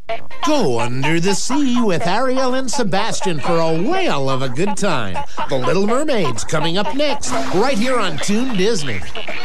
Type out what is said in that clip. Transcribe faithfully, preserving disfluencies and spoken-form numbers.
Go under the sea with Ariel and Sebastian for a whale of a good time. The Little Mermaid's coming up next, right here on Toon Disney.